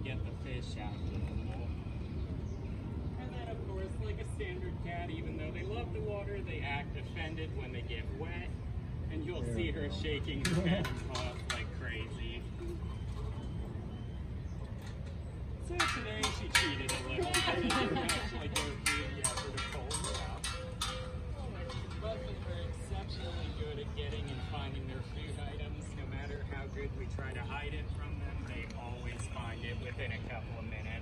get the fish out of the pool. And then, of course, like a standard cat, even though they love the water, they act offended when they get wet. And you'll see her shaking her head and paws like crazy. So today she cheated a little. I didn't actually go through the effort of pulling her out. Buzzards are exceptionally good at getting and finding their food items. No matter how good we try to hide it from them, they always find it within a couple of minutes.